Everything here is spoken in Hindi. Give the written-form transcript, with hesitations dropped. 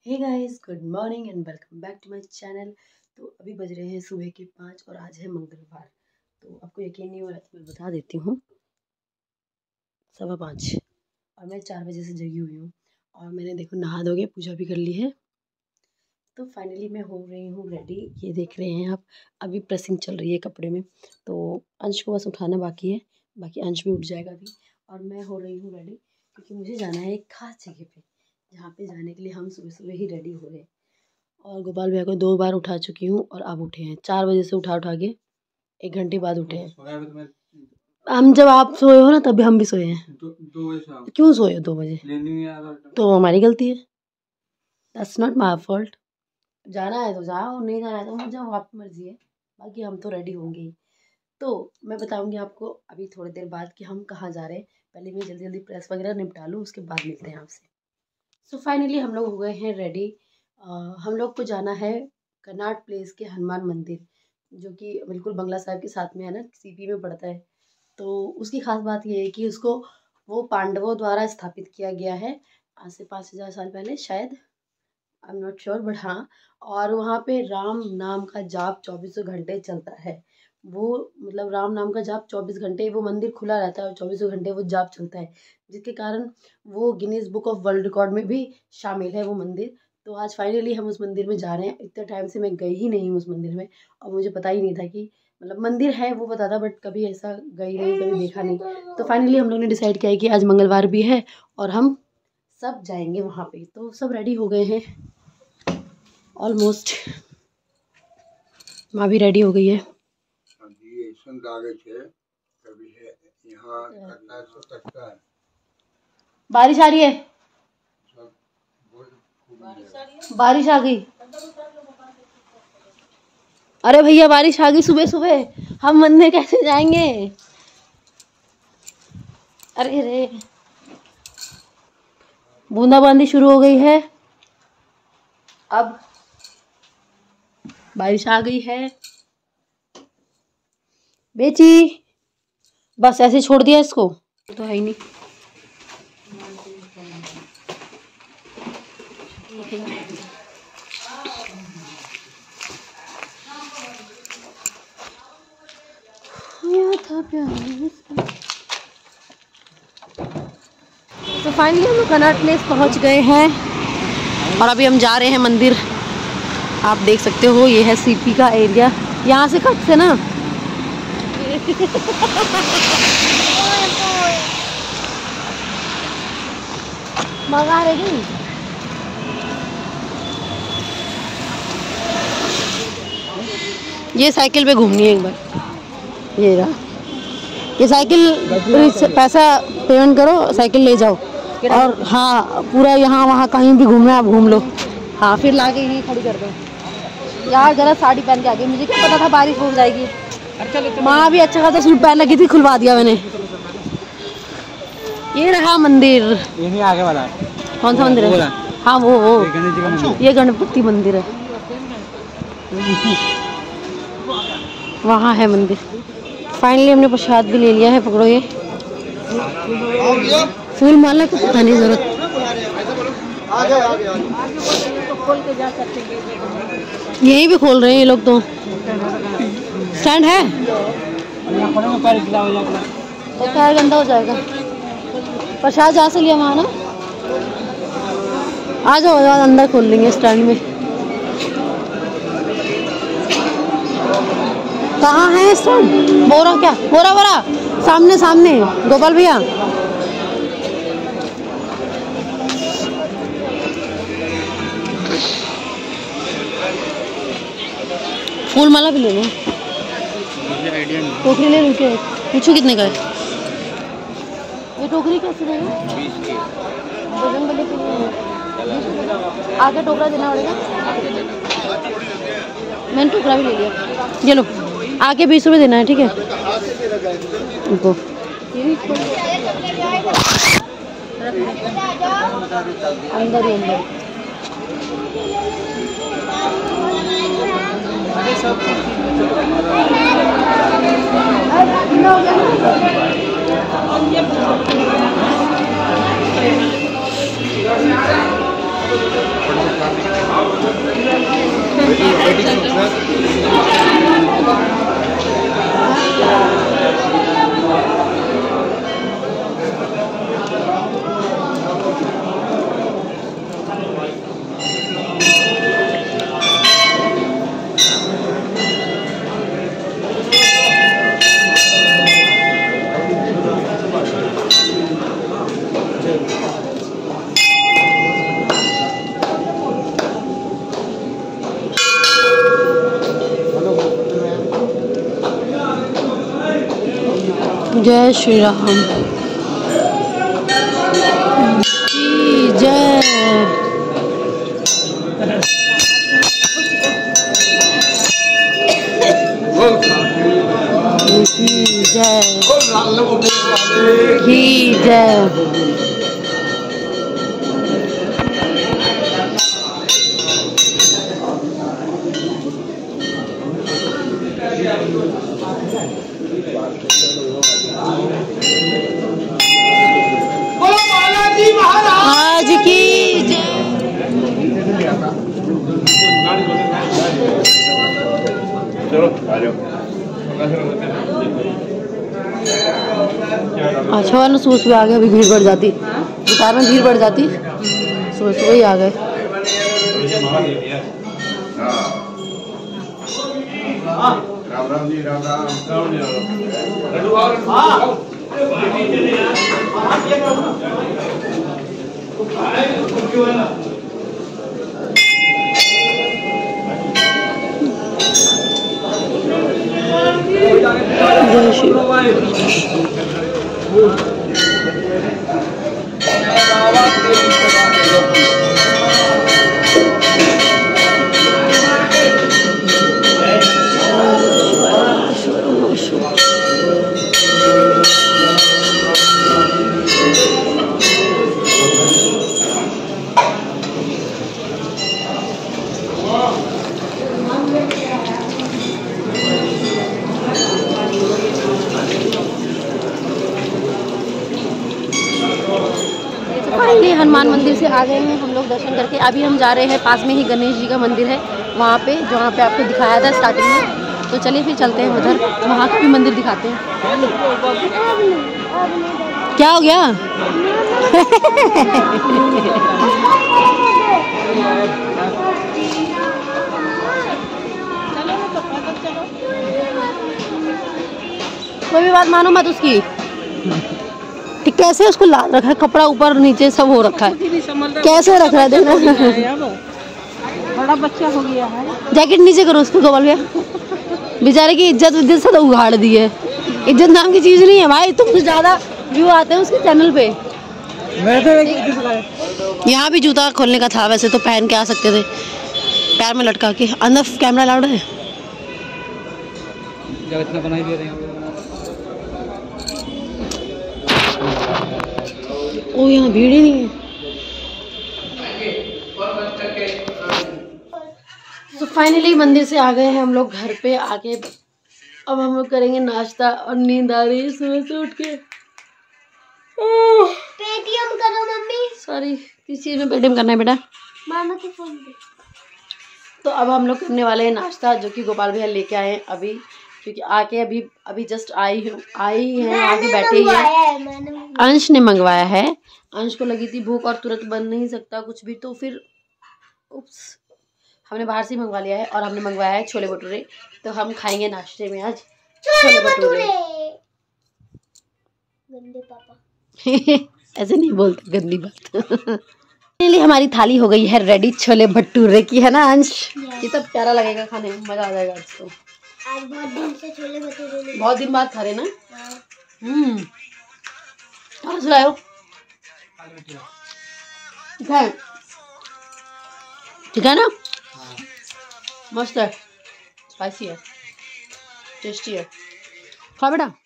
Hey guys, good morning and welcome back to my channel. तो अभी बज रहे हैं सुबह के 5 और आज है मंगलवार। तो आपको यकीन नहीं हो रहा तो मैं बता देती हूँ, 5:15 और मैं 4 बजे से जगी हुई हूँ। और मैंने देखो नहा धो के पूजा भी कर ली है। तो फाइनली मैं हो रही हूँ रेडी। ये देख रहे हैं आप, अभी प्रेसिंग चल रही है कपड़े में। तो अंश को बस उठाना बाकी है, बाकी अंश भी उठ जाएगा अभी। और मैं हो रही हूँ रेडी क्योंकि मुझे जाना है एक खास जगह पे, जहाँ पे जाने के लिए हम सुबह सुबह ही रेडी हो रहे हैं। और गोपाल भैया को 2 बार उठा चुकी हूँ और अब उठे हैं 4 बजे से उठा के 1 घंटे बाद उठे हैं। हम जब आप सोए हो ना तभी हम भी सोए हैं। 2 बजे क्यों सोए हो 2 बजे? तो हमारी गलती है, दैट्स नॉट माई फॉल्ट। जाना है तो जाओ, नहीं जाना है तो मुझे आपकी मर्जी है, बाकी हम तो रेडी होंगे ही। तो मैं बताऊंगी आपको अभी थोड़ी देर बाद कि हम कहाँ जा रहे हैं। पहले मैं जल्दी जल्दी प्रेस वगैरह निपटा लूँ, उसके बाद मिलते हैं आपसे। सो फाइनली हम लोग हो गए हैं रेडी। हम लोग को जाना है कनाट प्लेस के हनुमान मंदिर, जो कि बिल्कुल बंगला साहिब के साथ में है ना, सीपी में पड़ता है। तो उसकी खास बात यह है कि उसको वो पांडवों द्वारा स्थापित किया गया है आज से 5000 साल पहले शायद, I am not sure but हाँ। और वहाँ पे राम नाम का जाप 24 घंटे चलता है। वो मतलब राम नाम का जाप 24 घंटे, वो मंदिर खुला रहता है और 24 घंटे वो जाप चलता है, जिसके कारण वो Guinness book of world record में भी शामिल है वो मंदिर। तो आज फाइनली हम उस मंदिर में जा रहे हैं। इतने टाइम से मैं गई ही नहीं हूँ उस मंदिर में, और मुझे पता ही नहीं था कि मतलब मंदिर है, वो पता था बट कभी ऐसा गई नहीं, कभी देखा नहीं। तो फाइनली हम लोग ने डिसाइड किया है कि आज मंगलवार भी है और हम सब जाएंगे वहाँ पे। तो सब रेडी हो गए हैं ऑलमोस्ट, माँ भी रेडी हो गई है। बारिश आ रही है, बारिश आ गई। अरे भैया बारिश आ गई सुबह सुबह, हम मंदिर कैसे जाएंगे? अरे रे, बूंदाबांदी शुरू हो गई है। अब बारिश आ गई है। बेची बस ऐसे छोड़ दिया इसको, तो है ही नहीं। तो फाइनली हम कनाट प्लेस पहुंच गए हैं और अभी हम जा रहे हैं मंदिर। आप देख सकते हो ये है सीपी का एरिया, यहाँ से कट से ना मंगा रही। ये साइकिल पे घूमनी है एक बार, ये रहा ये साइकिल, पैसा पेमेंट करो साइकिल ले जाओ। और हाँ पूरा यहाँ वहाँ कहीं भी घूमना है आप घूम लो। हाँ फिर लाके यहीं खड़ी कर दो। यार जरा साड़ी पहन के आ गई, मुझे क्या पता था बारिश हो जाएगी। माँ भी अच्छा खासा सूट पहन लगी थी, खुलवा दिया मैंने। ये रहा मंदिर, यही आगे वाला। कौन सा मंदिर है? हाँ वो ये गणपति मंदिर है, वहाँ है मंदिर। फाइनली हमने प्रसाद भी ले लिया है, पकड़ो ये फूल माला को पता नहीं जरूरत। यहीं भी खोल रहे हैं ये लोग, तो स्टैंड है तो पैर गंदा हो जाएगा। प्रसाद जहाँ से लिया वहाँ ना, आ जाओ अंदर खोल लेंगे स्टैंड में। कहाँ है स्टैंड? बोरा क्या बोरा बोरा सामने सामने गोपाल भैया। फूल माला भी ले लो, टोकरी ले लूँ क्या? पूछो कितने का है ये टोकरी? कैसे देंगे? बजरंगबली के लिए आगे टोकरा देना पड़ेगा। मैंने टोकरा भी ले लिया, ये लो आगे 20 रुपये देना है, ठीक है उनको। अंदर ही अंदर जय श्री राम जय। जय जय। आज की अच्छा वाला सोच पे आ गए, अभी भीड़ बढ़ जाती, दुकान में भीड़ बढ़ जाती, सोच वही आ गए। राम राम जी, राम राम। जय श्री राम। फाइनली हनुमान मंदिर से आ गए हैं हम लोग दर्शन करके। अभी हम जा रहे हैं, पास में ही गणेश जी का मंदिर है वहाँ पे, जहाँ पे आपको दिखाया था स्टार्टिंग में। तो चलिए फिर चलते हैं उधर, वहाँ का भी मंदिर दिखाते हैं। क्या हो गया? कोई भी बात मानो मत उसकी। ठीक, कैसे उसको लाल रखा है, कपड़ा ऊपर नीचे सब हो रखा है, कैसे रख रहा है देखना। बड़ा बच्चा हो गया है। जैकेट नीचे करो उसको, गोपाल भैया। बेचारे की इज्जत से तो उगाड़ दी है। इज्जत नाम की चीज नहीं है भाई, तुमसे ज्यादा व्यू आते हैं उसके चैनल पे। यहाँ भी जूता खोलने का था, वैसे तो पहन के आ सकते थे, पैर में लटका के। अंदर कैमरा अलाउड है? बनाई दे रहे हैं। ओ यहाँ भीड़ ही नहीं है। तो फाइनली मंदिर से आ गए हैं हम लोग घर पे। आके अब हम लोग करेंगे नाश्ता, और नींद आ रही है सुबह से उठ के। पेटीएम करो मम्मी। सॉरी, किस चीज में पेटीएम करना है बेटा? मामा के फोन पे। तो अब हम लोग करने वाले हैं नाश्ता, जो कि गोपाल भैया लेके आए हैं अभी, क्योंकि आके अभी जस्ट आई हैं, आके बैठे ही हैं। अंश ने मंगवाया है, अंश को लगी थी भूख और तुरंत बन नहीं सकता कुछ भी, तो फिर उप्स हमने बाहर से मंगवा लिया है। और हमने मंगवाया है छोले भटूरे, तो हम खाएंगे नाश्ते में आज छोले भटूरे। गंदे पापा। ऐसे नहीं बोलते, गंदी बात। हमारी थाली हो गई है रेडी छोले भटूरे की, है ना अंश? कितना प्यारा लगेगा खाने में, मजा आ जाएगा आज तो। आज बहुत दिन से छोले भटूरे नहीं, बहुत दिन बाद खा रहे ना। आज लाओ, ठीक है ना? मस्त है, स्पाइसी है, टेस्टी है। खा बेटा।